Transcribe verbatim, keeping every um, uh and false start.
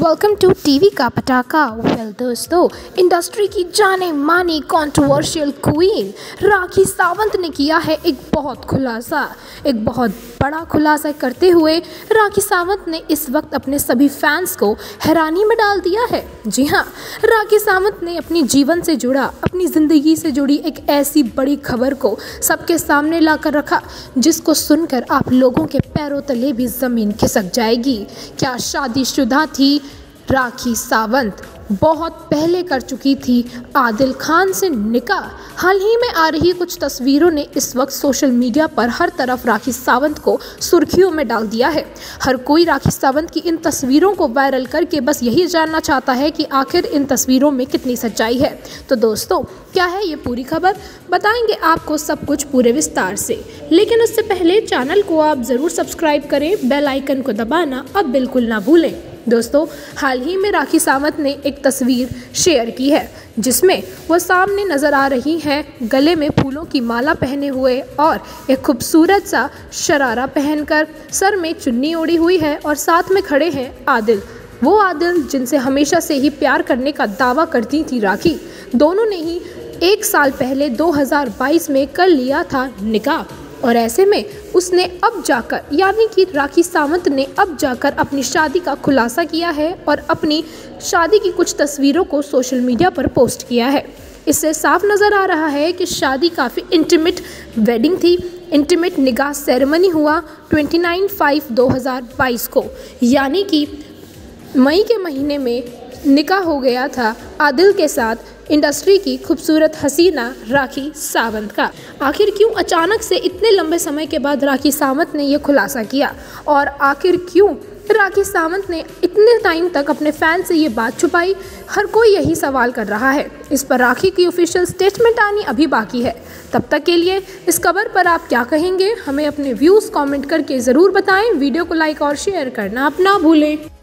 Welcome to TV का पटाखा। Well दोस्तों, इंडस्ट्री की जाने मानी कंट्रोवर्शियल क्वीन राखी सावंत ने किया है एक बहुत खुलासा एक बहुत बड़ा खुलासा करते हुए राखी सावंत ने इस वक्त अपने सभी फैंस को हैरानी में डाल दिया है। जी हाँ, राखी सावंत ने अपनी जीवन से जुड़ा अपनी ज़िंदगी से जुड़ी एक ऐसी बड़ी खबर को सबके सामने लाकर रखा जिसको सुनकर आप लोगों के पैरों तले भी ज़मीन खिसक जाएगी। क्या शादीशुदा थी राखी सावंत? बहुत पहले कर चुकी थी आदिल खान से निकाह। हाल ही में आ रही कुछ तस्वीरों ने इस वक्त सोशल मीडिया पर हर तरफ राखी सावंत को सुर्खियों में डाल दिया है। हर कोई राखी सावंत की इन तस्वीरों को वायरल करके बस यही जानना चाहता है कि आखिर इन तस्वीरों में कितनी सच्चाई है। तो दोस्तों, क्या है ये पूरी खबर, बताएंगे आपको सब कुछ पूरे विस्तार से। लेकिन उससे पहले चैनल को आप ज़रूर सब्सक्राइब करें, बेल आइकन को दबाना अब बिल्कुल ना भूलें। दोस्तों, हाल ही में राखी सावंत ने एक तस्वीर शेयर की है जिसमें वो सामने नज़र आ रही हैं गले में फूलों की माला पहने हुए और एक खूबसूरत सा शरारा पहनकर, सर में चुन्नी ओढ़ी हुई है और साथ में खड़े हैं आदिल, वो आदिल जिनसे हमेशा से ही प्यार करने का दावा करती थी राखी। दोनों ने ही एक साल पहले दो हज़ार बाईस में कर लिया था निकाह और ऐसे में उसने अब जाकर यानी कि राखी सावंत ने अब जाकर अपनी शादी का खुलासा किया है और अपनी शादी की कुछ तस्वीरों को सोशल मीडिया पर पोस्ट किया है। इससे साफ नज़र आ रहा है कि शादी काफ़ी इंटीमेट वेडिंग थी। इंटीमेट निकाह सेरेमनी हुआ उनतीस पाँच दो हज़ार बाईस को, यानी कि मई के महीने में निकाह हो गया था आदिल के साथ इंडस्ट्री की खूबसूरत हसीना राखी सावंत का। आखिर क्यों अचानक से इतने लंबे समय के बाद राखी सावंत ने यह खुलासा किया और आखिर क्यों राखी सावंत ने इतने टाइम तक अपने फैन से ये बात छुपाई? हर कोई यही सवाल कर रहा है। इस पर राखी की ऑफिशियल स्टेटमेंट आनी अभी बाकी है। तब तक के लिए इस खबर पर आप क्या कहेंगे, हमें अपने व्यूज़ कमेंट करके ज़रूर बताएं। वीडियो को लाइक और शेयर करना आप ना भूलें।